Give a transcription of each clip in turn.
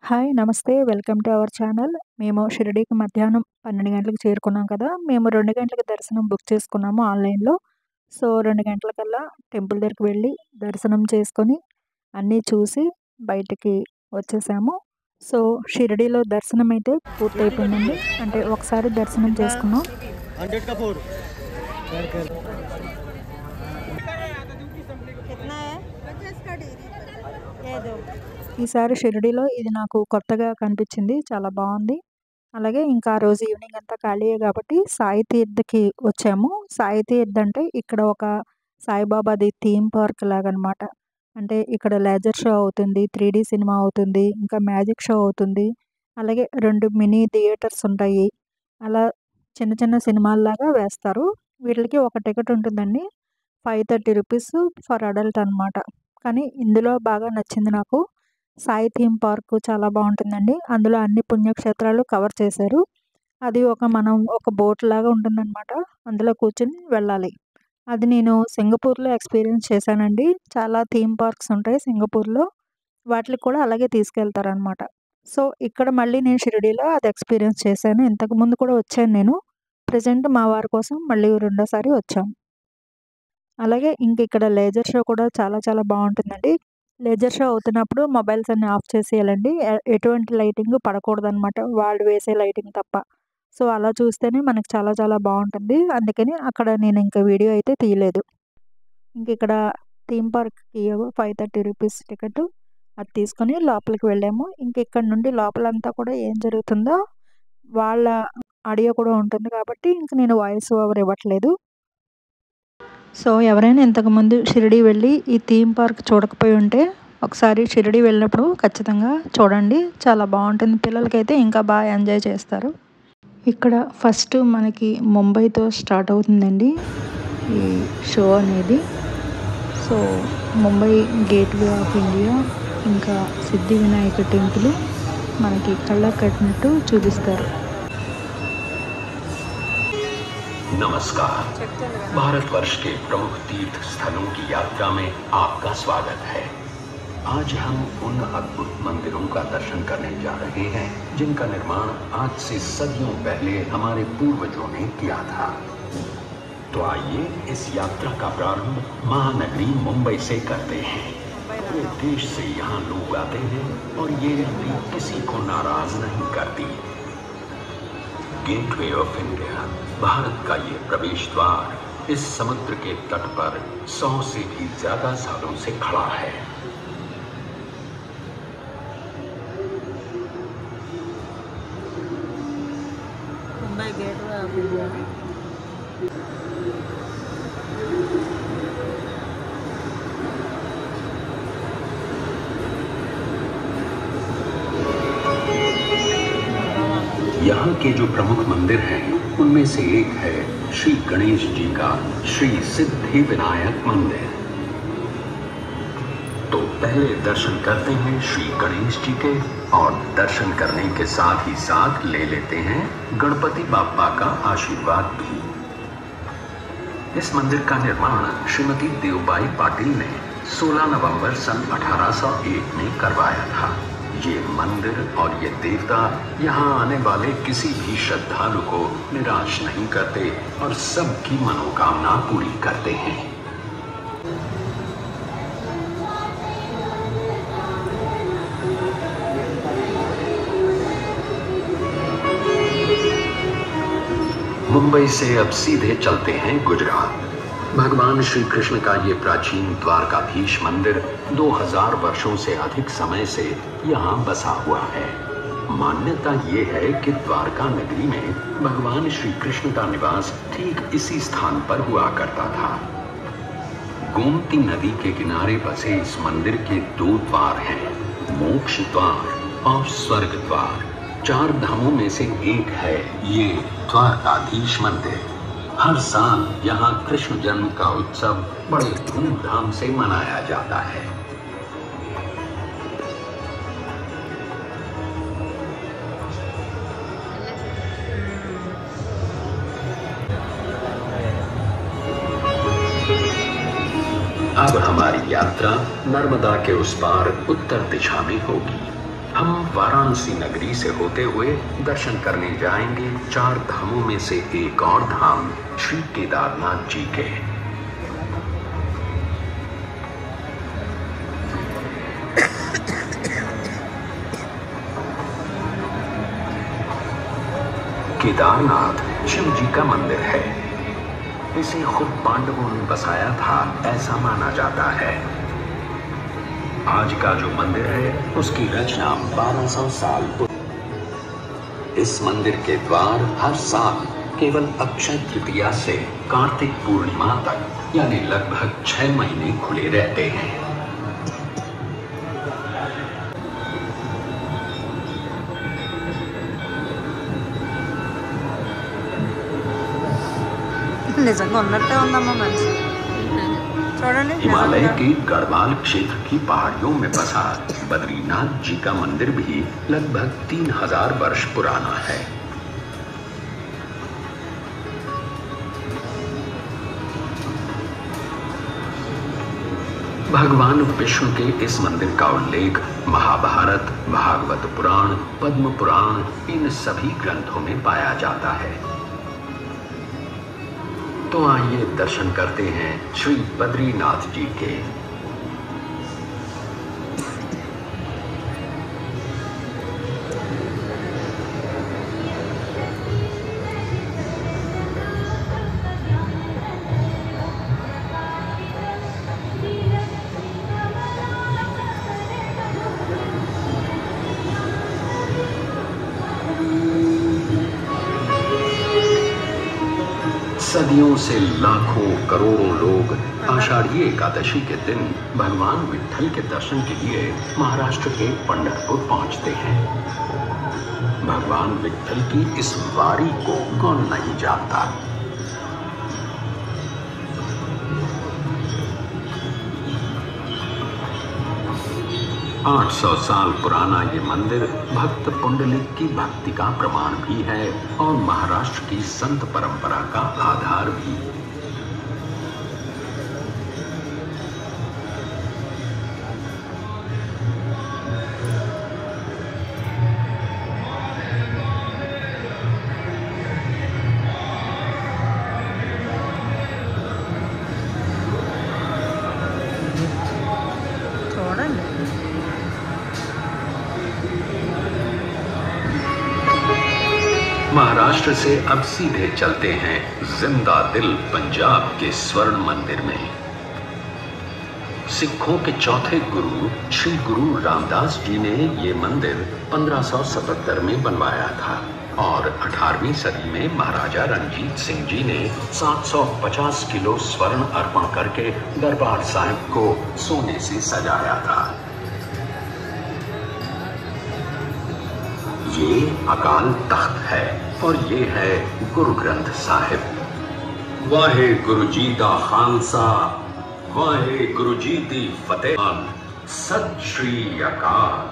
Hi! నమస్తే. Welcome to our channel. మేము షిరిడీకి మధ్యాహ్నం 12 గంటలకు చేరుకున్నాం కదా! మేము 2 గంటలకు దర్శనం బుక్ చేసుకున్నాము ఆన్‌లైన్‌లో. సో, 2 గంటలకల్లా టెంపుల్ దగ్గరికి వెళ్ళి దర్శనం చేసుకొని, అన్నీ చూసి బయటికి వచ్చేసాము. సో, షిరిడీలో దర్శనమైతే పూర్తయిపోయిందండి. అంటే ఒకసారి దర్శనం చేసుకున్నాం. 100 का 4 कितना है 50 का डेरी ये दो ఈసారి షిరిడీలో ఇది నాకు కొత్తగా కనిపించింది. చాలా బావుంది. అలాగే ఇంకా ఆ రోజు ఈవినింగ్ అంతా ఖాళీయే కాబట్టి సాయి తీర్థ్‌కి వచ్చాము. సాయి తీర్థ్ అంటే ఇక్కడ ఒక సాయిబాబాది థీమ్ పార్క్ లాగనమాట. అంటే ఇక్కడ లేజర్ షో అవుతుంది. 3డీ సినిమా అవుతుంది. ఇంకా మ్యాజిక్ షో అవుతుంది. అలాగే 2 మినీ థియేటర్స్ ఉంటాయి. అలా చిన్న చిన్న సినిమాల్లాగా వేస్తారు. వీటిలకి ఒక టికెట్ ఉంటుందండి. 530 రూపీస్ ఫర్ అడల్ట్ అనమాట. కానీ ఇందులో బాగా నచ్చింది నాకు సాయి థీమ్ పార్క్ చాలా బావుంటుందండి. అందులో అన్ని పుణ్యక్షేత్రాలు కవర్ చేశారు. అది మనం ఒక బోట్ లాగా ఉంటుందనమాట. అందులో కూర్చొని వెళ్ళాలి. అది నేను సింగపూర్‌లో ఎక్స్‌పీరియన్స్ చేశానండి. చాలా థీమ్ పార్క్స్ ఉంటాయి సింగపూర్‌లో. వాటిలికి కూడా అలాగే తీసుకెళ్తారనమాట. సో, ఇక్కడ మళ్ళీ నేను షిరిడీలో అది ఎక్స్‌పీరియన్స్ చేశాను. ఇంతకుముందు కూడా వచ్చాను నేను. ప్రెజెంట్ మా వారి కోసం మళ్ళీ రెండోసారి వచ్చాం. అలాగే ఇక్కడ లేజర్ షో కూడా చాలా చాలా బావుంటుందండి. లేజర్ షో అవుతున్నప్పుడు మొబైల్స్ అన్నీ ఆఫ్ చేసేయాలండి. ఎటువంటి లైటింగ్ పడకూడదనమాట. వాళ్ళు వేసే లైటింగ్ తప్ప. సో, అలా చూస్తేనే మనకు చాలా చాలా బావుంటుంది. అందుకని అక్కడ నేను వీడియో అయితే తీయలేదు. ఇక్కడ థీమ్ పార్క్‌కి 530 రూపీస్ టికెటు. అది తీసుకొని లోపలికి వెళ్ళాము. ఇక్కడ నుండి లోపలంతా కూడా ఏం జరుగుతుందో వాళ్ళ ఆడియో కూడా ఉంటుంది కాబట్టి నేను వాయిస్ ఓవర్ ఇవ్వట్లేదు. సో, ఎవరైనా ఇంతకుముందు షిరిడీ వెళ్ళి ఈ థీమ్ పార్క్ చూడకపోయి ఉంటే ఒకసారి షిరిడీ వెళ్ళినప్పుడు ఖచ్చితంగా చూడండి. చాలా బావుంటుంది. పిల్లలకైతే ఇంకా బాగా ఎంజాయ్ చేస్తారు. ఇక్కడ ఫస్ట్ మనకి ముంబైతో స్టార్ట్ అవుతుందండి ఈ షో అనేది. So, Mumbai gateway of India ఇంకా సిద్ధి వినాయక టెంపుల్ మనకి కళ్ళకు కట్టినట్టు చూపిస్తారు. नमस्कार। भारतवर्ष के प्रमुख तीर्थ स्थलों की यात्रा में आपका स्वागत है। आज हम उन अद्भुत मंदिरों का दर्शन करने जा रहे हैं जिनका निर्माण आज से सदियों पहले हमारे पूर्वजों ने किया था। तो आइए इस यात्रा का प्रारंभ महानगरी मुंबई से करते हैं। पूरे देश से यहाँ लोग आते हैं और ये भी किसी को नाराज नहीं करती। गेटवे ऑफ इंडिया भारत का ये प्रवेश द्वार इस समुद्र के तट पर 100 से भी ज्यादा सालों से खड़ा है। मुंबई गेटवे ऑफ इंडिया यहाँ के जो प्रमुख मंदिर हैं उनमें से एक है श्री गणेश जी का श्री सिद्धि विनायक मंदिर। तो पहले दर्शन करते हैं श्री गणेश जी के और दर्शन करने के साथ ही साथ ले लेते हैं गणपति बाप्पा का आशीर्वाद भी। इस मंदिर का निर्माण श्रीमती देवबाई पाटिल ने 16 नवंबर सन 1801 में करवाया था। ये मंदिर और ये देवता यहाँ आने वाले किसी भी श्रद्धालु को निराश नहीं करते और सबकी मनोकामना पूरी करते हैं। मुंबई से अब सीधे चलते हैं गुजरात। भगवान श्री कृष्ण का ये प्राचीन द्वारकाधीश मंदिर 2000 वर्षों से अधिक समय से यहाँ बसा हुआ है। मान्यता ये है कि द्वारका नगरी में भगवान श्री कृष्ण का निवास ठीक इसी स्थान पर हुआ करता था। गोमती नदी के किनारे बसे इस मंदिर के 2 द्वार हैं, मोक्ष द्वार और स्वर्ग द्वार। 4 धामों में से एक है ये द्वारकाधीश मंदिर। हर साल यहाँ कृष्ण जन्म का उत्सव बड़े धूमधाम से मनाया जाता है। अब हमारी यात्रा नर्मदा के उस पार उत्तर दिशा में होगी। हम वाराणसी नगरी से होते हुए दर्शन करने जाएंगे 4 धामों में से एक और धाम श्री केदारनाथ जी के। केदारनाथ शिव जी का मंदिर है। इसे खुद पांडवों ने बसाया था, ऐसा माना जाता है। आज का जो मंदिर है उसकी रचना 1200 साल पूर्व। इस मंदिर के द्वार हर साल केवल अक्षय तृतीया से कार्तिक पूर्णिमा तक यानी लगभग 6 महीने खुले रहते हैं। నిజంగా ఉన్నట్టే ఉందమ్మా మనిషి చూడండి हिमालय के गढ़वाल क्षेत्र की पहाड़ियों में बसा बद्रीनाथ जी का मंदिर भी लगभग 3000 वर्ष पुराना है। भगवान विष्णु के इस मंदिर का उल्लेख महाभारत, भागवत पुराण, पद्म पुराण इन सभी ग्रंथों में पाया जाता है। तो आइए दर्शन करते हैं श्री बद्रीनाथ जी के। सदियों से लाखों करोड़ों लोग आषाढ़ी एकादशी के दिन भगवान विट्ठल के दर्शन के लिए महाराष्ट्र के पंढरपुर पहुंचते हैं। भगवान विट्ठल की इस वारी को कौन नहीं जानता। आठ 800 साल पुराना ये मंदिर भक्त पुंडलिक की भक्ति का प्रमाण भी है और महाराष्ट्र की संत परंपरा का आधार भी। महाराष्ट्र से अब सीधे चलते हैं जिंदा दिल पंजाब के स्वर्ण मंदिर में। सिखों के चौथे गुरु श्री गुरु रामदास जी ने ये मंदिर 1577 में बनवाया था और 18वीं सदी में महाराजा रणजीत सिंह जी ने 750 किलो स्वर्ण अर्पण करके दरबार साहिब को सोने से सजाया था। ये अकाल तख्त है और ये है गुरु ग्रंथ साहिब। वाहे गुरु जी दा खालसा, वाहे गुरु जी दी फतेह, सत श्री अकाल।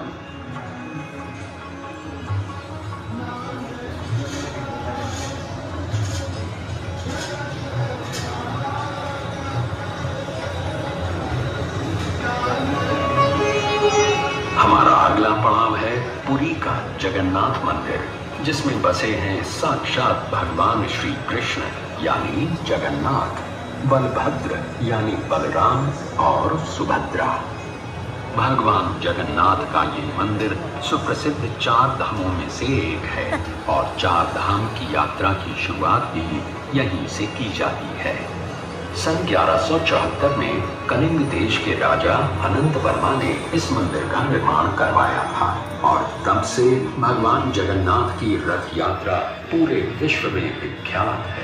हमारा अगला पड़ाव है पुरी का जगन्नाथ मंदिर, जिसमें बसे हैं साक्षात भगवान श्री कृष्ण यानी जगन्नाथ, बलभद्र यानी बलराम और सुभद्रा। भगवान जगन्नाथ का ये मंदिर सुप्रसिद्ध 4 धामों में से एक है और 4 धाम की यात्रा की शुरुआत भी यहीं से की जाती है। सन 1174 में कलिंग देश के राजा अनंत वर्मा ने इस मंदिर का निर्माण करवाया था और तब से भगवान जगन्नाथ की रथ यात्रा पूरे विश्व में विख्यात है।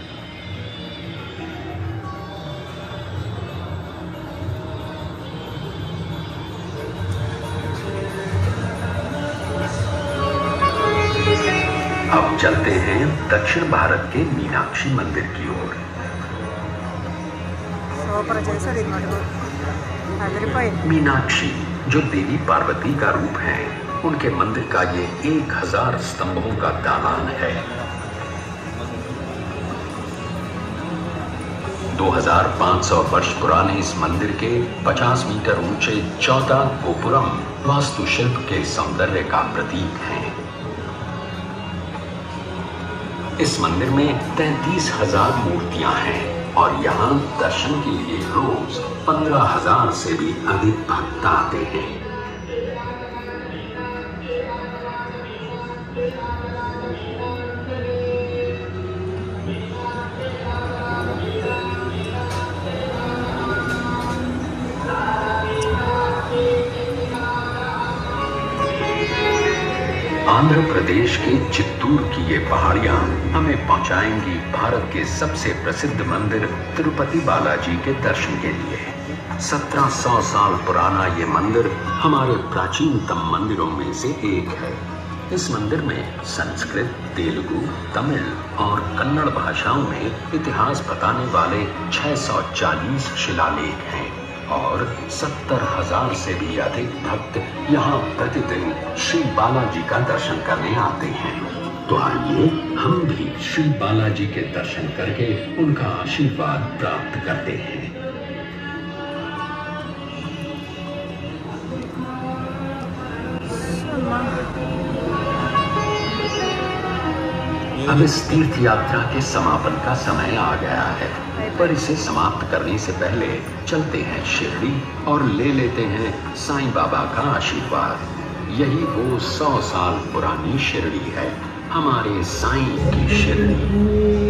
अब चलते हैं दक्षिण भारत के मीनाक्षी मंदिर की ओर। मीनाक्षी जो देवी पार्वती का रूप है, उनके मंदिर का ये 1000 स्तंभों का दालान है। 2500 वर्ष पुराने इस मंदिर के 50 मीटर ऊंचे 14 गोपुरम वास्तुशिल्प के सौंदर्य का प्रतीक हैं। इस मंदिर में 33,000 मूर्तियां हैं और यहाँ दर्शन के लिए रोज 15,000 से भी अधिक भक्त आते हैं। आंध्र प्रदेश के चित्तूर की ये पहाड़ियां हमें पहुंचाएंगी भारत के सबसे प्रसिद्ध मंदिर तिरुपति बालाजी के दर्शन के लिए। 1700 साल पुराना ये मंदिर हमारे प्राचीनतम मंदिरों में से एक है। इस मंदिर में संस्कृत, तेलुगु, तमिल और कन्नड़ भाषाओं में इतिहास बताने वाले 640 शिलालेख हैं और 70,000 से भी अधिक भक्त यहाँ प्रतिदिन श्री बालाजी का दर्शन करने आते हैं। तो आइए हम भी श्री बालाजी के दर्शन करके उनका आशीर्वाद प्राप्त करते हैं। अब इस तीर्थ यात्रा के समापन का समय आ गया है, पर इसे समाप्त करने से पहले चलते हैं शिरडी और ले लेते हैं साईं बाबा का आशीर्वाद। यही वो 100 साल पुरानी शिरडी है, हमारे साईं की शिरडी।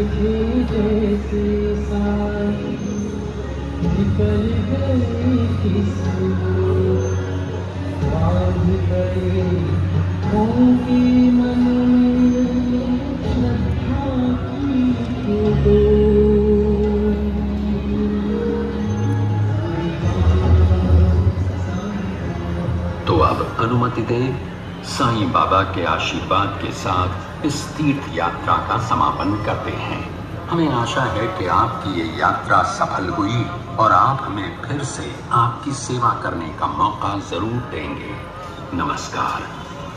तो अब अनुमति दें, साईं बाबा के आशीर्वाद के साथ इस तीर्थ यात्रा का समापन करते हैं। हमें आशा है कि आपकी ये यात्रा सफल हुई और आप हमें फिर से आपकी सेवा करने का मौका जरूर देंगे। नमस्कार।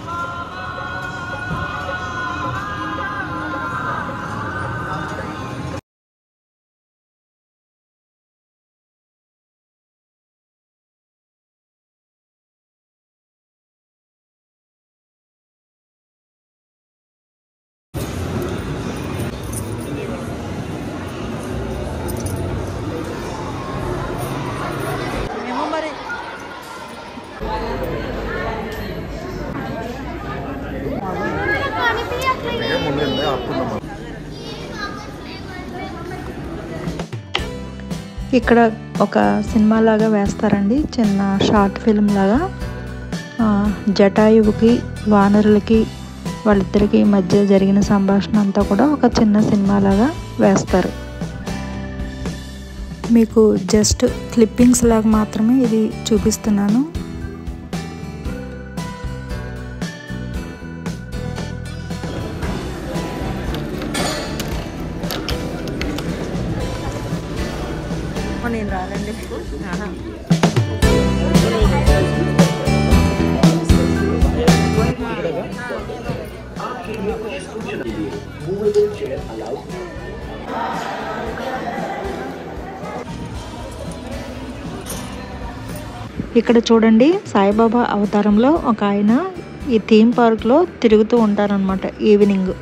ఇక్కడ ఒక సినిమా లాగా వేస్తారండి, చిన్న షార్ట్ ఫిల్మ్ లాగా. జటాయువుకి వానరులకి వాళ్ళిద్దరికి మధ్య జరిగిన సంభాషణ అంతా కూడా ఒక చిన్న సినిమా లాగా వేస్తారు. మీకు జస్ట్ క్లిప్పింగ్స్ లాగా మాత్రమే ఇది చూపిస్తున్నాను. నేను రానండి. ఇక్కడ చూడండి, సాయిబాబా అవతారంలో ఒక ఆయన ఈ థీమ్ పార్క్లో తిరుగుతూ ఉంటారనమాట ఈవినింగ్.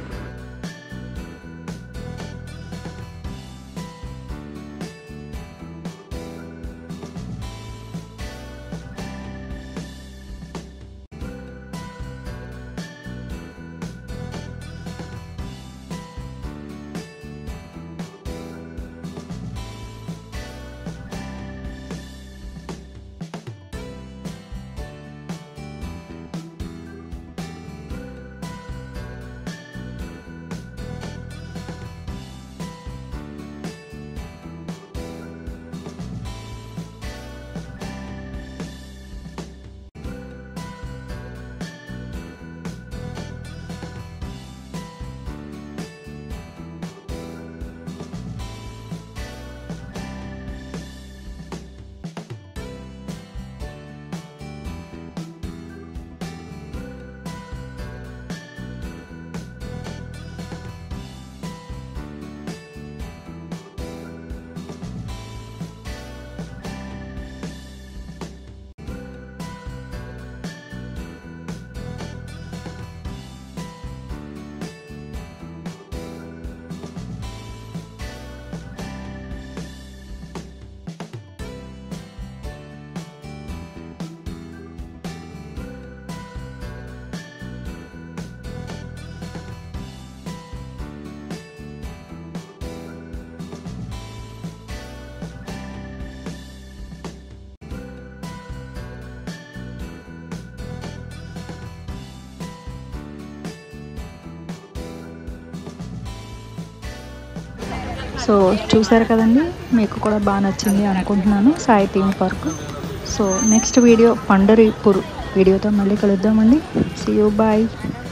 సో చూసారు కదండి, మీకు కూడా బాగా నచ్చింది అనుకుంటున్నాను Sai theme park. So next video Pandharpur వీడియోతో మళ్ళీ కలుద్దామండి. See you, bye.